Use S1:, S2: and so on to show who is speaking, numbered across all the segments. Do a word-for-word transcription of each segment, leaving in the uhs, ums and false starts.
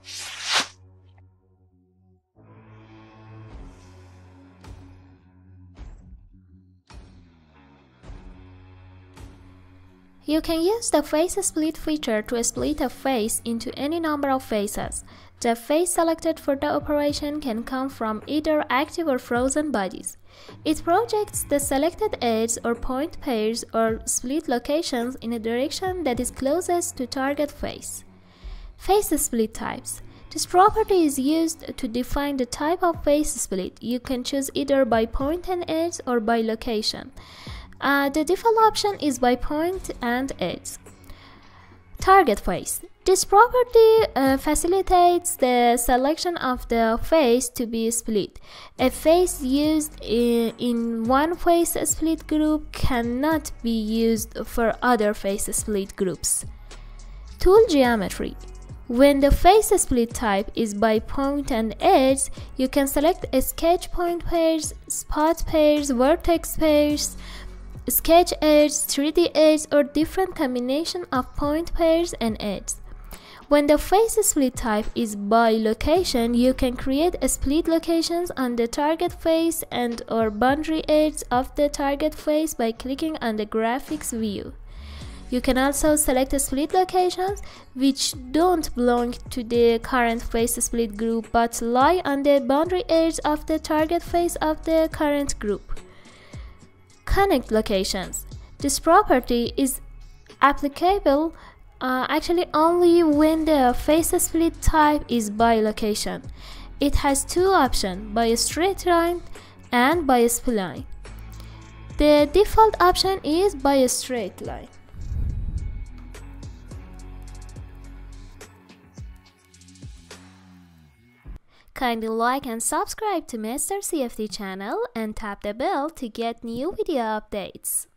S1: You can use the face split feature to split a face into any number of faces. The face selected for the operation can come from either active or frozen bodies. It projects the selected edges or point pairs or split locations in a direction that is closest to target face. Face split types. This property is used to define the type of face split. You can choose either by point and edge or by location. Uh, the default option is by point and edge. Target face. This property uh, facilitates the selection of the face to be split. A face used in, in one face split group cannot be used for other face split groups. Tool geometry. When the face split type is by point and edge, you can select a sketch point pairs, spot pairs, vertex pairs, sketch edge, three D edge, or different combination of point pairs and edges. When the face split type is by location, you can create a split locations on the target face and or boundary edge of the target face by clicking on the graphics view. You can also select a split locations which don't belong to the current face split group but lie on the boundary edge of the target face of the current group. Connect locations. This property is applicable uh, actually only when the face split type is by location. It has two options, by a straight line and by a spline. The default option is by a straight line. Kindly like and subscribe to Master C F D channel and tap the bell to get new video updates.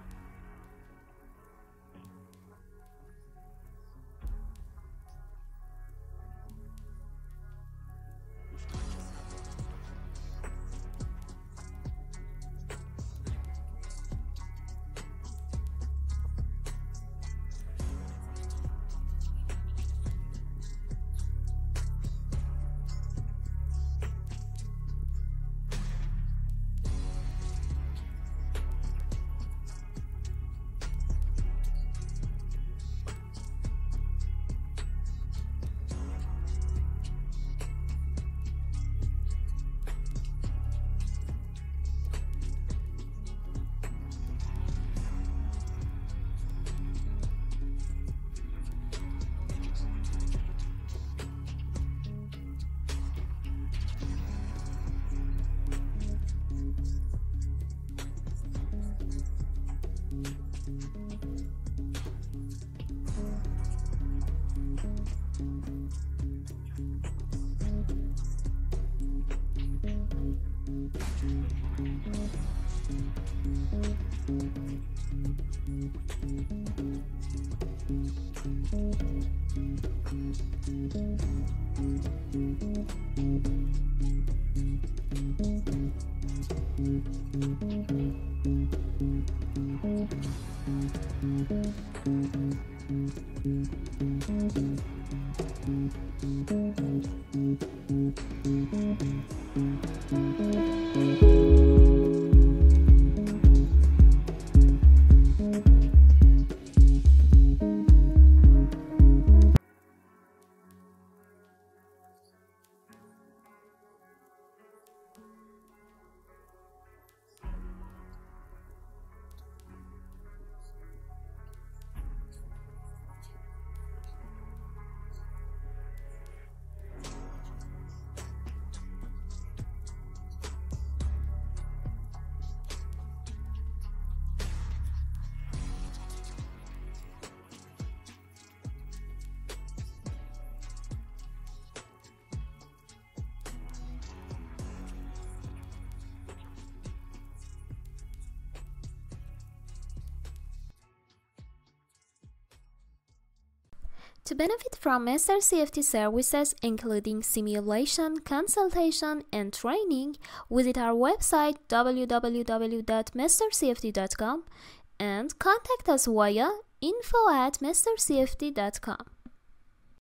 S1: To benefit from Master C F D services including simulation, consultation, and training, visit our website w w w dot master c f d dot com and contact us via info at master c f d dot com.